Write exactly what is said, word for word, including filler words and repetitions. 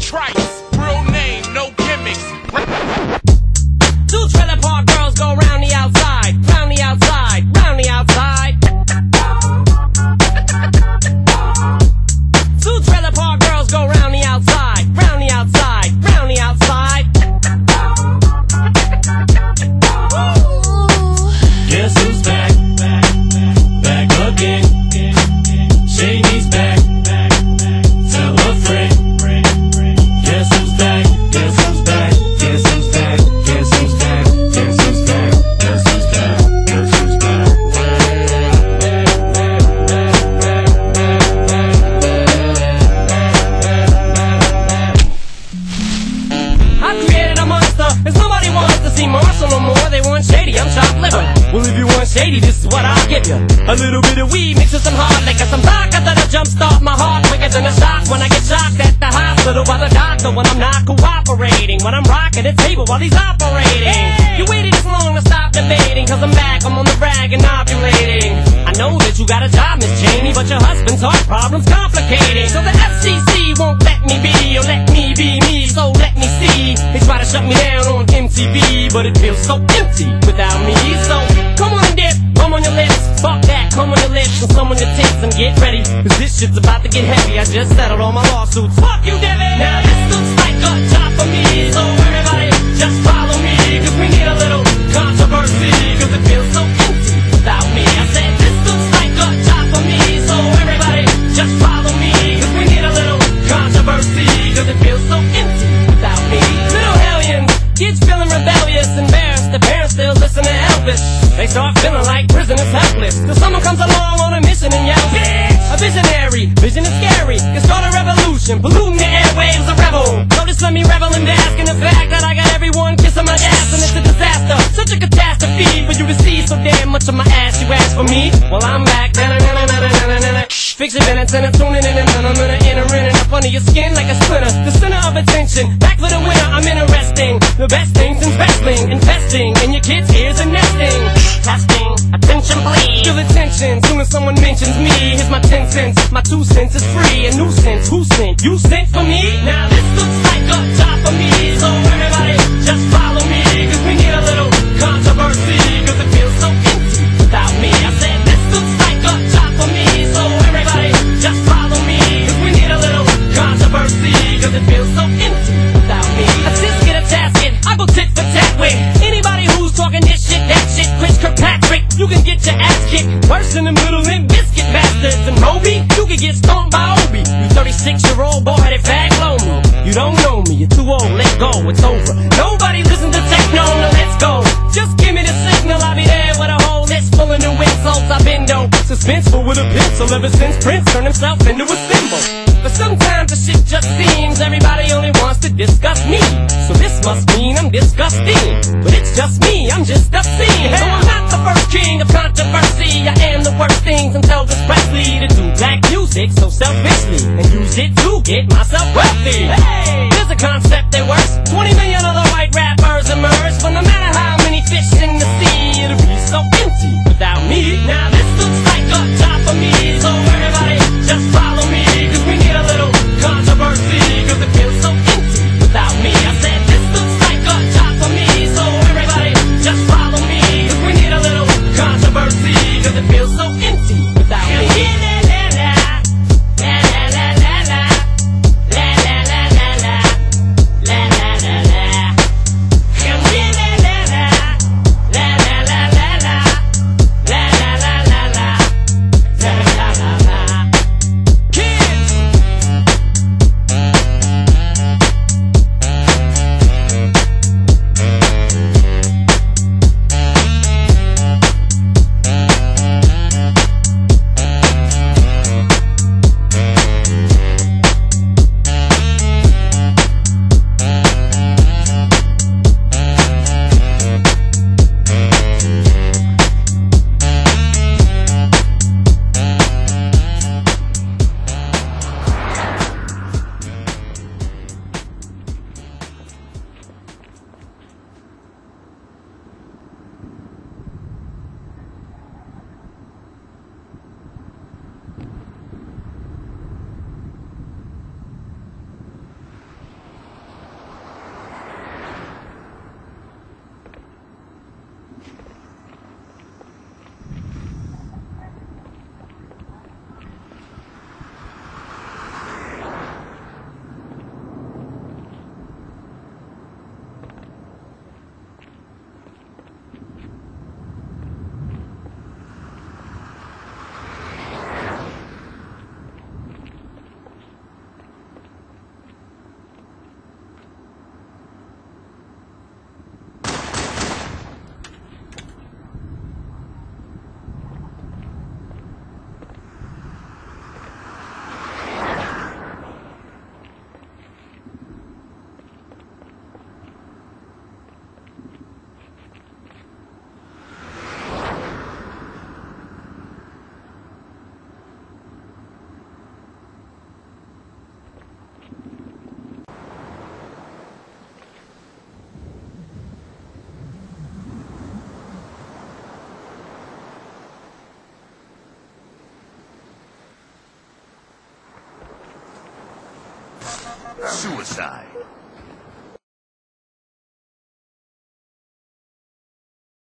Trice, real name, no gimmicks. Two trailer park girls go round the outside, round the outside, round the outside. Two trailer park girls go round the outside, round the outside, round the outside. Guess who's back? Back again. Shady's back. Tell a friend. Guess who's back? Guess who's back? Guess who's back? Guess who's back? Guess who's back? Guess who's back? Guess who's back? I created a monster, cause nobody wants to see Marshall no more. They want Shady, I'm chopped liver. Well, if you want Shady, this is what I'll give you. A little bit of weed mixed with some hard liquor, some vodka that'll jumpstart my heart quicker than a shock when I get shocked at the hospital by the doctor when I'm not cooperating, when I'm rocking the table while he's operating. Hey! You waited this long to stop debating, cause I'm back, I'm on the rag and ovulating. I know that you got a job, Miss Cheney, but your husband's heart problem's complicating. So the F C C won't let me be, or let me be me, so let me see. They try to shut me down on M T V, but it feels so empty without me. So come on and dip, come on your lips, fuck that, come on your lips, and some on your tits, and get ready, cause this shit's about to get heavy. I just settled all my lawsuits. Fuck you, Devin! Now this looks like a job for me, so everybody just follow me, cause we need a little controversy, cause it feels so empty without me. I said this looks like a job for me, so everybody just follow me, cause we need a little controversy, cause it feels so empty without me. Little hellions, kids feeling rebellious, embarrassed, the parents still listen to Elvis. They start feeling like prisoners helpless, till someone comes along on a mission and yells, bitch! A visionary, vision is scary, can start a revolution, polluting the airwaves, a rebel. So just let me revel and bask in the fact that I got everyone kissing my ass, and it's a disaster, such a catastrophe for you to see so damn much of my ass. You ask for me, well I'm back. Fix your minutes and I'm tuning in and I'm gonna enter in and up under your skin like a splinter. The center of attention, back for the winner, I'm interesting. The best things in wrestling, investing in your kids' ears and nesting. Testing, attention please. Feel attention, soon as someone mentions me. Here's my ten cents, my two cents is free. A nuisance, who sent? You sent for me? Now this looks like a job for me, so everybody just follow me, cause we need a little controversy, cause it feels so empty without me. I said this looks like a job for me, so everybody just follow me, cause we need a little controversy, cause it feels so empty without me. I just get a tasket, I go tit for tat with anybody who's talking this shit, that shit. Chris Kirkpatrick, you can get your ass kicked worse than the middle and biscuit bastards. And Moby, you can get stomped by Obi. You thirty-six year old boy-headed fag low me. You don't know me, you're too old, let go, it's over. Nobody listen to techno, no let's go. Just give me the signal, I'll be there with a whole list full of new insults. I've been dope, suspenseful with a pencil ever since Prince turned himself into a symbol. But sometimes the shit just seems everybody only wants to discuss me. So this must mean I'm disgusting, but it's just me, I'm just obscene. So I'm not the first king of controversy, I am the worst things until Elvis Presley to do black music so selfishly and use it to get myself wealthy. Hey, there's a concept that works. Twenty million other white rappers emerge, but no matter how many fish in the sea, it'll be so empty without me. Now this looks like a job for me, so everybody just follow me, cause we need a little controversy, cause it feels so empty without me. I said this looks like a job for me, so everybody just follow me, cause we need a little controversy, cause it feels so empty without me. Suicide.